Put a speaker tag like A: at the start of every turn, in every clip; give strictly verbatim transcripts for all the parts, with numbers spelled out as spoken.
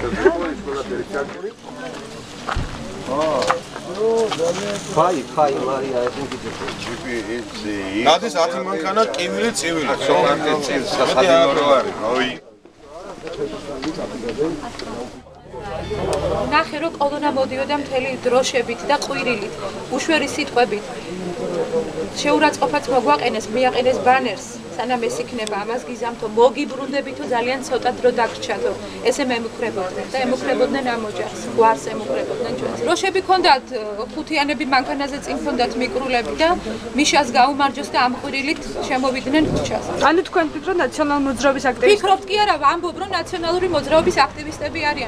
A: ფაი, ფაი, მარია, ეს მიგიწევს. ჯიპი იცი.
B: გადის ათი მანქანა ყივილი წივილი. სოფლანტე წივილი. სადინო არის. ოი.
C: ნახე რომ კოლონა მოდიოდა მთელი დროშებით და ყვირილით, უშვერი სიტყვებით. შეურაცხყოფაც მოგვაყენეს, მიაყენეს ბანერს, სანამ ეს იქნება, ამას გიზამთო, მოგიბრუნდებითო ძალიან ცოტა დრო დაგრჩათო. ესე მემუქრებოდნენ და ემუქრებოდნენ ამ ოჯახს, გვარს ემუქრებოდნენ ჩვენს. დროშები ჰქონდათ ხუთიანები მანქანაზე წინ ჰქონდათ მიკრულები და მიშას გაუმარჯოს და ამ ყვირილით შემოვიდნენ ქუჩას.
D: ანუ თქვენ ფიქრობთ ნაციონალური მოძრაობის აქტივისტები?
C: ფიქრობთ კი არა, ამბობ რომ ნაციონალური მოძრაობის აქტივისტები არიან.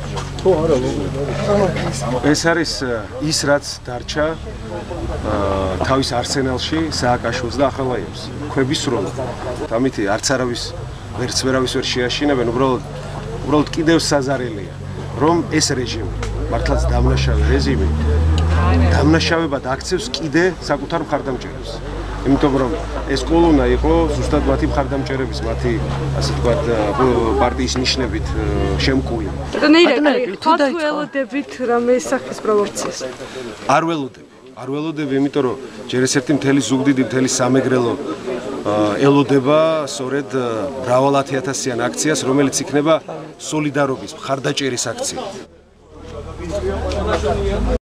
E: ეს არის ის რაც დარჩა თავის არსენალში სააკაშვილს და ახალაევს ქვების სროლა. ამითი არც არავის ვერც ვერავის ვერ შეაშინებენ, უბრალოდ უბრალოდ კიდევ საზარელია, რომ ეს რეჟიმი, მართლაც დამნაშავე რეჟიმი, დამნაშავებად აქცევს კიდე საკუთარ მხარდამჭერებს. იმიტომ რომ ეს კოლონა იყო ზუსტად მათი მხარდამჭერების, მათი ასე ვთქვათ პარტიის ნიშნებით შემკული.
D: თუ ველოდებით რამე სახის პროვოკაციას?
E: არ ველოდები. არ ველოდები, იმიტომ რომ ჯერ ეს ერთი მთელი ზუგდიდი, მთელი სამეგრელო ელოდება სწორედ მრავალ ათიათასიან აქციას, რომელიც იქნება სოლიდარობის, მხარდაჭერის აქცია.